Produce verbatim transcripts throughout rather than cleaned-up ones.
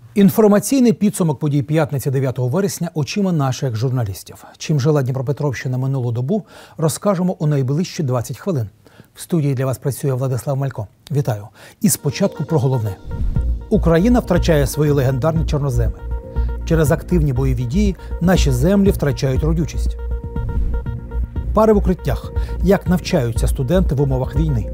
Інформаційний підсумок подій п'ятниці дев'ятого вересня очима наших журналістів. Чим жила Дніпропетровщина минулу добу, розкажемо у найближчі двадцять хвилин. В студії для вас працює Владислав Малько. Вітаю. І спочатку про головне. Україна втрачає свої легендарні чорноземи. Через активні бойові дії наші землі втрачають родючість. Пари в укриттях. Як навчаються студенти в умовах війни.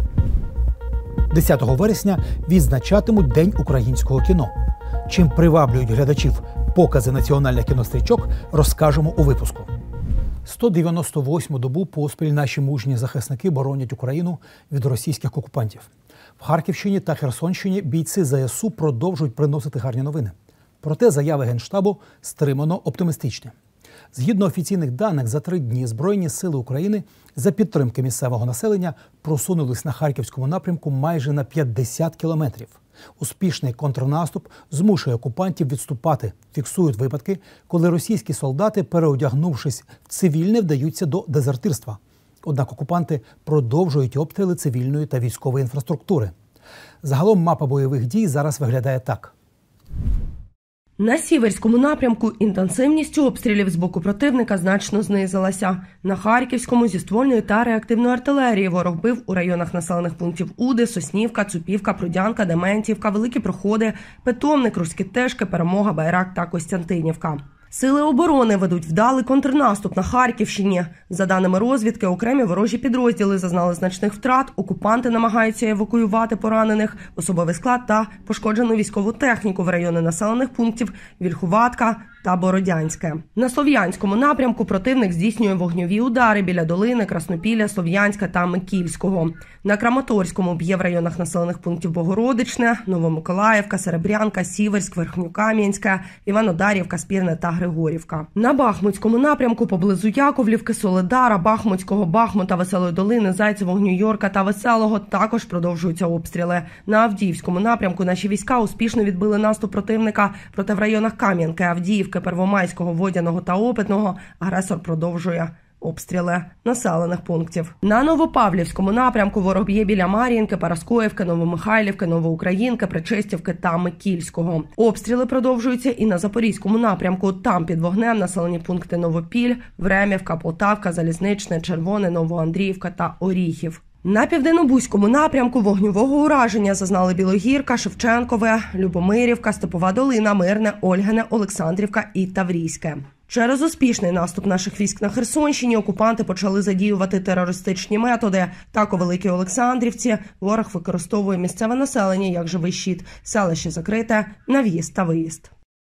десятого вересня відзначатимуть День українського кіно. Чим приваблюють глядачів покази національних кінострічок, розкажемо у випуску. сто дев'яносто восьму добу поспіль наші мужні захисники боронять Україну від російських окупантів. В Харківщині та Херсонщині бійці зе ес у продовжують приносити гарні новини. Проте заяви Генштабу стримано оптимістичні. Згідно офіційних даних, за три дні Збройні сили України за підтримки місцевого населення просунулись на Харківському напрямку майже на п'ятдесят кілометрів. Успішний контрнаступ змушує окупантів відступати. Фіксують випадки, коли російські солдати, переодягнувшись в цивільне, вдаються до дезертирства. Однак окупанти продовжують обстріли цивільної та військової інфраструктури. Загалом мапа бойових дій зараз виглядає так. На Сіверському напрямку інтенсивність обстрілів з боку противника значно знизилася. На Харківському зі ствольної та реактивної артилерії ворог бив у районах населених пунктів Уди, Соснівка, Цупівка, Прудянка, Дементівка, Великі Проходи, Питомник, Руські Тешки, Перемога, Байрак та Костянтинівка. Сили оборони ведуть вдалий контрнаступ на Харківщині. За даними розвідки, окремі ворожі підрозділи зазнали значних втрат, окупанти намагаються евакуювати поранених, особовий склад та пошкоджену військову техніку в райони населених пунктів Вільхуватка та Бородянське. На Слов'янському напрямку противник здійснює вогньові удари біля Долини, Краснопілля, Слов'янська та Микільського. На Краматорському б'є в районах населених пунктів Богородичне, Новомиколаївка, Серебрянка, Сіверськ, Верхньокам'янська, Іванодарівка, Спірне та Григорівка. На Бахмутському напрямку поблизу Яковлівки, Солидара, Бахмутського, Бахмута, Веселої Долини, Зайцевого, Нью-Йорка та Веселого також продовжуються обстріли. На Авдіївському напрямку наші війська успішно відбили наступ противника, проте в районах Кам'янки, Авдіївки, Первомайського, Водяного та Опитного агресор продовжує обстріли населених пунктів. На Новопавлівському напрямку ворог б'є біля Мар'їнки, Параскоївки, Новомихайлівки, Новоукраїнки, Причистівки та Микільського. Обстріли продовжуються і на Запорізькому напрямку. Там під вогнем населені пункти Новопіль, Времівка, Полтавка, Залізничне, Червоне, Новоандріївка та Оріхів. На Південнобузькому напрямку вогневого ураження зазнали Білогірка, Шевченкове, Любомирівка, Степова Долина, Мирне, Ольгине, Олександрівка і Таврійське. Через успішний наступ наших військ на Херсонщині окупанти почали задіювати терористичні методи. Так, у Великій Олександрівці ворог використовує місцеве населення як живий щит. Селище закрите на в'їзд та виїзд.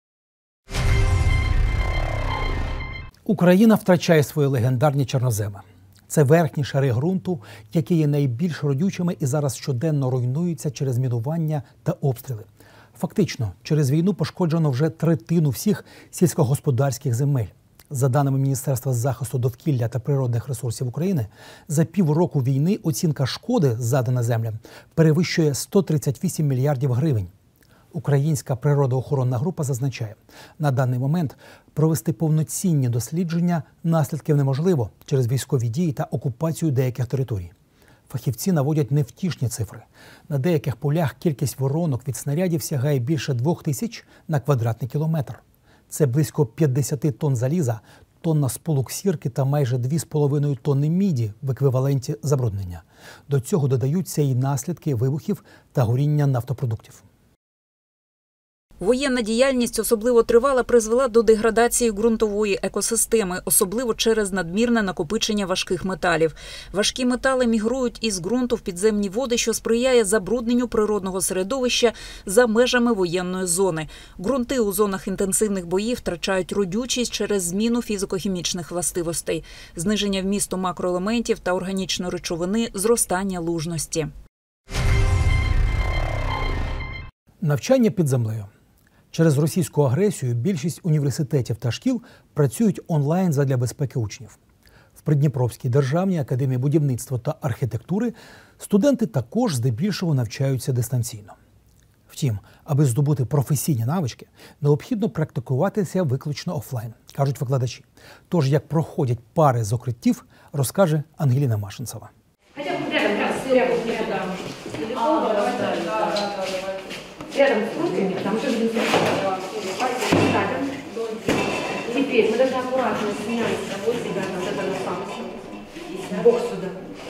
Україна втрачає свої легендарні чорноземи. Це верхні шари ґрунту, які є найбільш родючими і зараз щоденно руйнуються через мінування та обстріли. Фактично, через війну пошкоджено вже третину всіх сільськогосподарських земель. За даними Міністерства захисту довкілля та природних ресурсів України, за півроку війни оцінка шкоди, завдана землям, перевищує сто тридцять вісім мільярдів гривень. Українська природоохоронна група зазначає, на даний момент провести повноцінні дослідження наслідків неможливо через військові дії та окупацію деяких територій. Фахівці наводять невтішні цифри. На деяких полях кількість воронок від снарядів сягає більше двох тисяч на квадратний кілометр. Це близько п'ятдесят тонн заліза, тонна сполук сірки та майже дві з половиною тонни міді в еквіваленті забруднення. До цього додаються і наслідки вибухів та горіння нафтопродуктів. Воєнна діяльність особливо тривала призвела до деградації ґрунтової екосистеми, особливо через надмірне накопичення важких металів. Важкі метали мігрують із ґрунту в підземні води, що сприяє забрудненню природного середовища за межами воєнної зони. Ґрунти у зонах інтенсивних боїв втрачають родючість через зміну фізико-хімічних властивостей, зниження вмісту макроелементів та органічної речовини, зростання лужності. Навчання під землею. Через російську агресію більшість університетів та шкіл працюють онлайн задля безпеки учнів. В Придніпровській державній академії будівництва та архітектури студенти також здебільшого навчаються дистанційно. Втім, аби здобути професійні навички, необхідно практикуватися виключно офлайн, кажуть викладачі. Тож, як проходять пари з укриттів, розкаже Ангеліна Машинцева. Рядом с руками, потому что будем ставим. Теперь мы даже аккуратно снимаем с собой себя, вот это на самом бок сюда.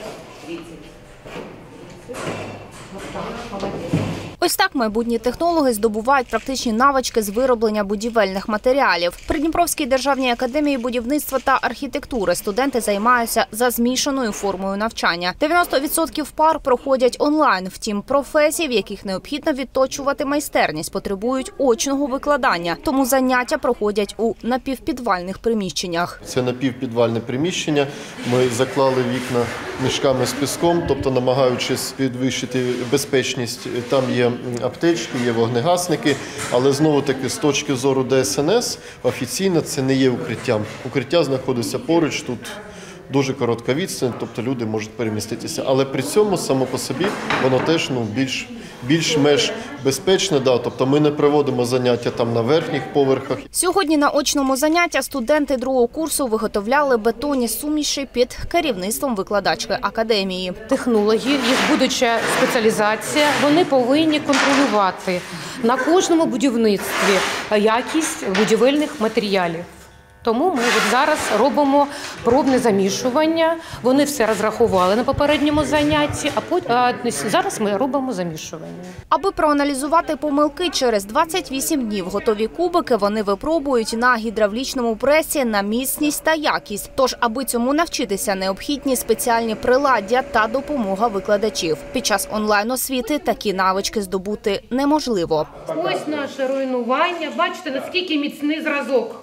Вот так, молодец. Ось так майбутні технологи здобувають практичні навички з вироблення будівельних матеріалів. При Дніпровській державній академії будівництва та архітектури студенти займаються за змішаною формою навчання. дев'яносто відсотків пар проходять онлайн. Втім, професій, в яких необхідно відточувати майстерність, потребують очного викладання. Тому заняття проходять у напівпідвальних приміщеннях. Це напівпідвальне приміщення. Ми заклали вікна мішками з піском, тобто намагаючись підвищити безпечність. Там є аптечки, є вогнегасники, але знову-таки з точки зору Д С Н С офіційно це не є укриттям. Укриття знаходиться поруч, тут дуже коротка відстань, тобто люди можуть переміститися. Але при цьому само по собі воно теж ну, більш, більш-менш безпечне, да, тобто ми не проводимо заняття там на верхніх поверхах. Сьогодні на очному занятті студенти другого курсу виготовляли бетонні суміші під керівництвом викладачки академії. Технологи, їх будуча спеціалізація, вони повинні контролювати на кожному будівництві якість будівельних матеріалів. Тому ми от зараз робимо пробне замішування. Вони все розрахували на попередньому занятті, а потім а зараз ми робимо замішування. Аби проаналізувати помилки, через двадцять вісім днів готові кубики вони випробують на гідравлічному пресі на міцність та якість. Тож, аби цьому навчитися, необхідні спеціальні приладдя та допомога викладачів. Під час онлайн-освіти такі навички здобути неможливо. Ось наше руйнування. Бачите, наскільки міцний зразок.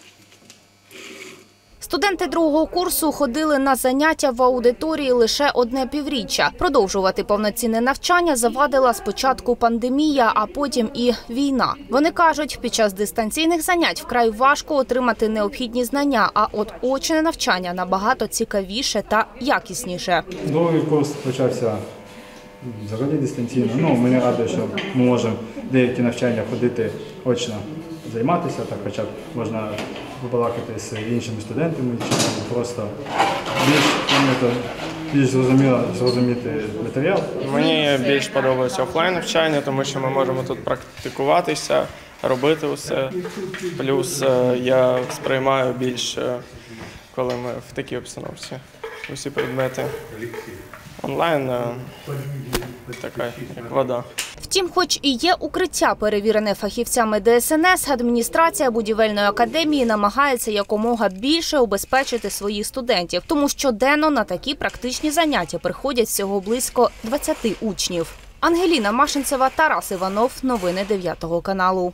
Студенти другого курсу ходили на заняття в аудиторії лише одне півріччя. Продовжувати повноцінне навчання завадила спочатку пандемія, а потім і війна. Вони кажуть, під час дистанційних занять вкрай важко отримати необхідні знання, а от очне навчання набагато цікавіше та якісніше. Другий курс почався взагалі дистанційно. Ну, мені радує, що ми можемо деякі навчання ходити очно, займатися, так хоча б можна побалакати з іншими студентами, чи просто більш, більш зрозуміло, зрозуміти матеріал. Мені більш подобається офлайн навчання, тому що ми можемо тут практикуватися, робити усе. Плюс я сприймаю більше, коли ми в такій обстановці. Усі предмети онлайн така, як вода. Втім, хоч і є укриття, перевірене фахівцями Д С Н С, адміністрація будівельної академії намагається якомога більше убезпечити своїх студентів. Тому щоденно на такі практичні заняття приходять всього близько двадцяти учнів. Ангеліна Машинцева, Тарас Іванов. Новини дев'ятого каналу.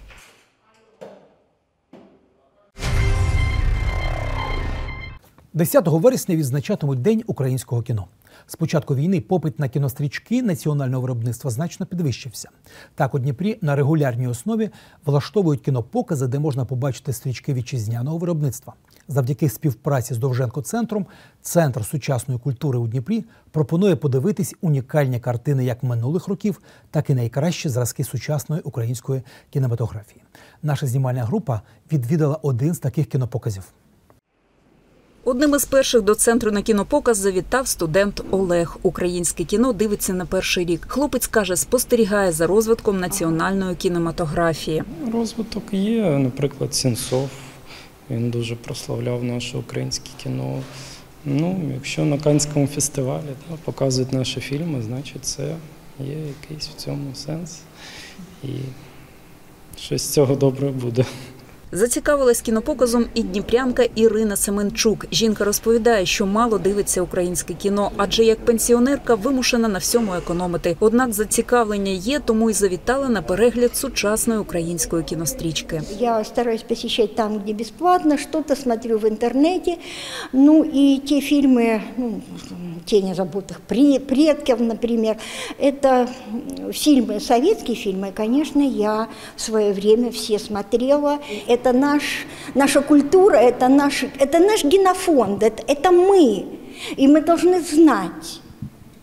десятого вересня відзначатимуть День українського кіно. З початку війни попит на кінострічки національного виробництва значно підвищився. Так, у Дніпрі на регулярній основі влаштовують кінопокази, де можна побачити стрічки вітчизняного виробництва. Завдяки співпраці з Довженко-центром Центр сучасної культури у Дніпрі пропонує подивитись унікальні картини як минулих років, так і найкращі зразки сучасної української кінематографії. Наша знімальна група відвідала один з таких кінопоказів. Одним із перших до центру на кінопоказ завітав студент Олег. Українське кіно дивиться на перший рік. Хлопець каже, спостерігає за розвитком національної кінематографії. Розвиток є, наприклад, Сенцов. Він дуже прославляв наше українське кіно. Ну, якщо на Каннському фестивалі да, показують наші фільми, значить це є якийсь в цьому сенс. І щось з цього добре буде. Зацікавилась кінопоказом і дніпрянка Ірина Семенчук. Жінка розповідає, що мало дивиться українське кіно, адже як пенсіонерка вимушена на всьому економити. Однак зацікавлення є, тому й завітала на перегляд сучасної української кінострічки. Я стараюсь посещать там, где бесплатно, что-то смотрю в интернете. Ну и те фильмы, ну, «Тени забытых предков», например, это фильмы, советские фильмы, конечно, я в свое время все смотрела. Это наш, наша культура, это наш, это наш генофонд, это, это мы. И мы должны знать,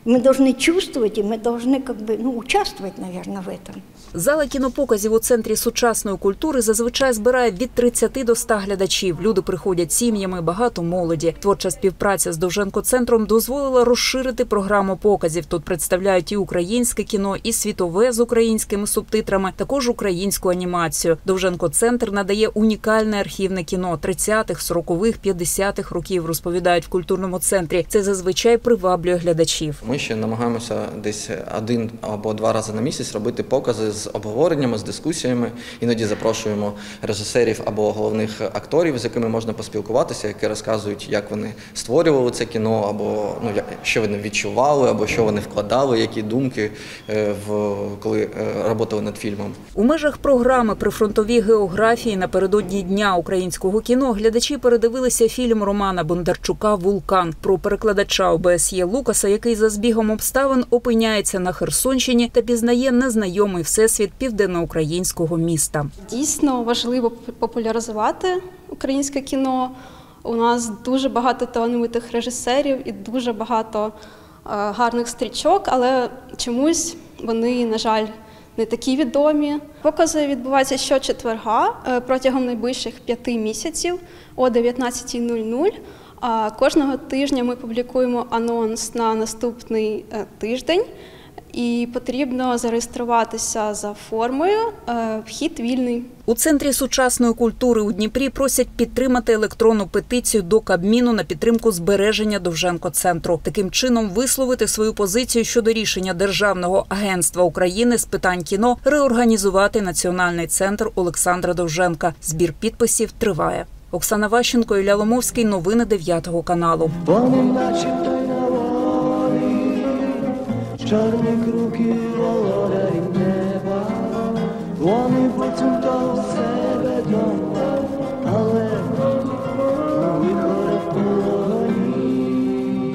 Мы должны чувствовать, и мы должны как бы, ну, участвовать, наверное, в этом. Зала кінопоказів у Центрі сучасної культури зазвичай збирає від тридцяти до ста глядачів. Люди приходять сім'ями, багато молоді. Творча співпраця з Довженко-центром дозволила розширити програму показів. Тут представляють і українське кіно, і світове з українськими субтитрами, також українську анімацію. Довженко-центр надає унікальне архівне кіно тридцятих, сорокових, п'ятдесятих років, розповідають в культурному центрі. Це зазвичай приваблює глядачів. Ми ще намагаємося десь один або два рази на місяць робити покази з обговореннями, з дискусіями. Іноді запрошуємо режисерів або головних акторів, з якими можна поспілкуватися, які розказують, як вони створювали це кіно, або ну, що вони відчували, або що вони вкладали, які думки, в, коли працювали над фільмом. У межах програми «Прифронтові географії» напередодні Дня українського кіно глядачі передивилися фільм Романа Бондарчука «Вулкан» про перекладача О Б С Є Лукаса, який за збігом обставин опиняється на Херсонщині та пізнає незнайомий всесвіт південноукраїнського міста. Дійсно важливо популяризувати українське кіно. У нас дуже багато талановитих режисерів і дуже багато гарних стрічок, але чомусь вони, на жаль, не такі відомі. Покази відбуваються щочетверга протягом найближчих п'яти місяців о дев'ятнадцятій нуль нуль. Кожного тижня ми публікуємо анонс на наступний тиждень. І потрібно зареєструватися за формою, вхід вільний. У Центрі сучасної культури у Дніпрі просять підтримати електронну петицію до Кабміну на підтримку збереження Довженко-центру. Таким чином висловити свою позицію щодо рішення Державного агентства України з питань кіно реорганізувати Національний центр Олександра Довженка. Збір підписів триває. Оксана Ващенко, Ілля Ломовський. Новини дев'ятого каналу. Чорні круки володарів неба, вони поцюптав себе дома, але виходить полоні.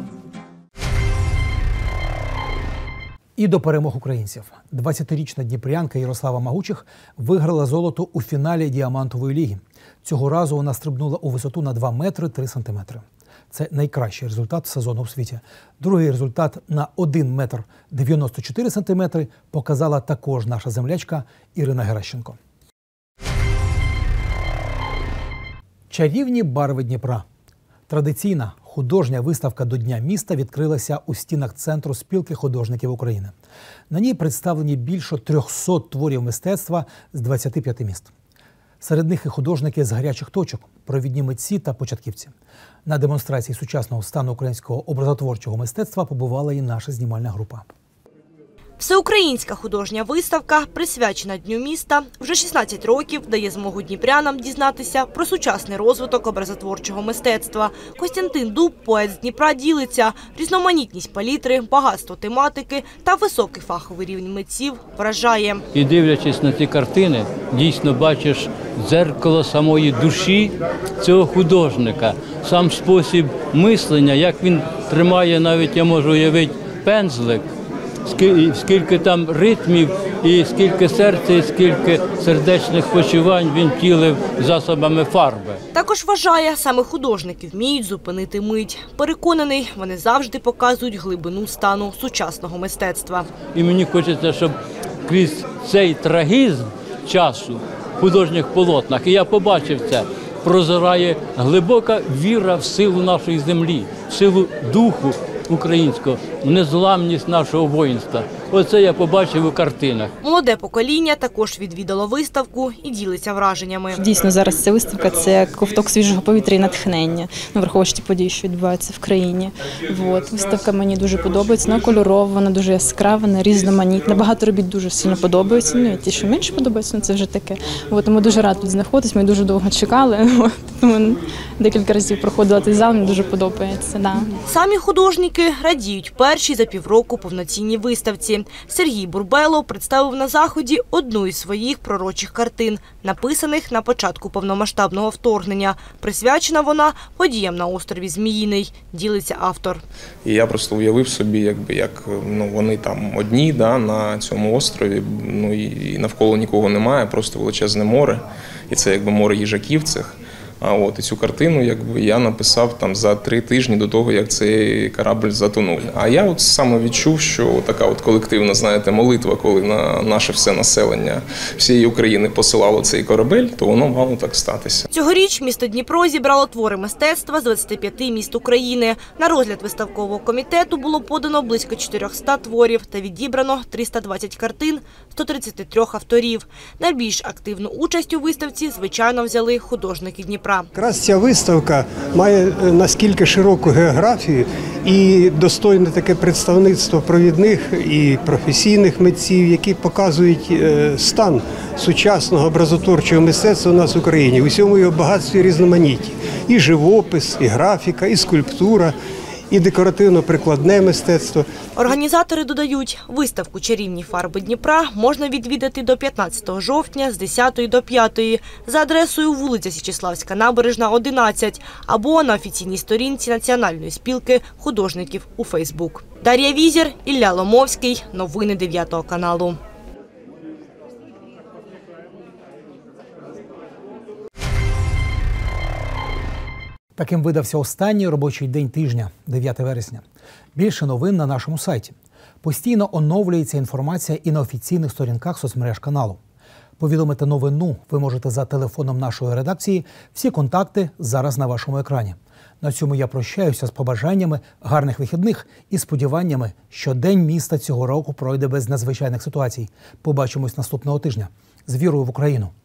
І до перемог українців. двадцятирічна дніпрянка Ярослава Магучих виграла золото у фіналі Діамантової ліги. Цього разу вона стрибнула у висоту на два метри три сантиметри. Це найкращий результат сезону в світі. Другий результат на один метр дев'яносто чотири сантиметри показала також наша землячка Ірина Геращенко. Чарівні барви Дніпра. Традиційна художня виставка до Дня міста відкрилася у стінах Центру спілки художників України. На ній представлені більше трьохсот творів мистецтва з двадцяти п'яти міст. Серед них і художники з гарячих точок, провідні митці та початківці. На демонстрації сучасного стану українського образотворчого мистецтва побувала і наша знімальна група. Всеукраїнська художня виставка, присвячена Дню міста, вже шістнадцять років дає змогу дніпрянам дізнатися про сучасний розвиток образотворчого мистецтва. Костянтин Дуб, поет з Дніпра, ділиться. Різноманітність палітри, багатство тематики та високий фаховий рівень митців вражає. І дивлячись на ці картини, дійсно бачиш дзеркало самої душі цього художника. Сам спосіб мислення, як він тримає, навіть я можу уявити, пензлик, скільки там ритмів, і скільки серця, і скільки сердечних почувань він втілив засобами фарби. Також вважає, саме художники вміють зупинити мить. Переконаний, вони завжди показують глибину стану сучасного мистецтва. І мені хочеться, щоб крізь цей трагізм часу в художніх полотнах, і я побачив це, прозирає глибока віра в силу нашої землі, в силу духу українського, в незламність нашого воїнства. Оце я побачив у картинах. Молоде покоління також відвідало виставку і ділиться враженнями. Дійсно, зараз ця виставка – це ковток свіжого повітря і натхнення, враховуючи ті події, що відбуваються в країні. От. Виставка мені дуже подобається, вона кольорова, вона дуже яскрава, вона різноманітна. Багато робіт дуже сильно подобаються, ну і ті, що менше подобаються, це вже таке. От, тому дуже рада тут знаходитись, ми дуже довго чекали, от, тому декілька разів проходила цей зал, мені дуже подобається. Да. Самі художники радіють першій за півроку повноцінній виставці. Сергій Бурбело представив на заході одну із своїх пророчих картин, написаних на початку повномасштабного вторгнення. Присвячена вона подіям на острові Зміїний, ділиться автор. І я просто уявив собі, якби, як ну, вони там одні да, на цьому острові, ну, і навколо нікого немає, просто величезне море. І це якби море їжаків цих. А от і цю картину, якби я написав там за три тижні до того, як цей корабль затонув. А я от саме відчув, що така от колективна, знаєте, молитва, коли на наше все населення всієї України посилало цей корабель, то воно мало так статися. Цьогоріч місто Дніпро зібрало твори мистецтва з двадцяти п'яти міст України. На розгляд виставкового комітету було подано близько чотирьохсот творів та відібрано триста двадцять картин сто тридцяти трьох авторів. Найбільш активну участь у виставці, звичайно, взяли художники Дніпра. Якраз ця виставка має наскільки широку географію і достойне таке представництво провідних і професійних митців, які показують стан сучасного образотворчого мистецтва у нас в Україні. У всьому його багатстві різноманітті. І живопис, і графіка, і скульптура, і декоративно-прикладне мистецтво. Організатори додають, виставку «Чарівні фарби Дніпра» можна відвідати до п'ятнадцятого жовтня з десятої до п'ятої за адресою вулиця Січеславська, Набережна, одинадцять або на офіційній сторінці Національної спілки художників у Фейсбук. Дар'я Візір, Ілля Ломовський. Новини дев'ятого каналу. Таким видався останній робочий день тижня, дев'яте вересня. Більше новин на нашому сайті. Постійно оновлюється інформація і на офіційних сторінках соцмереж каналу. Повідомити новину ви можете за телефоном нашої редакції. Всі контакти зараз на вашому екрані. На цьому я прощаюся з побажаннями гарних вихідних і сподіваннями, що День міста цього року пройде без надзвичайних ситуацій. Побачимось наступного тижня. З вірою в Україну!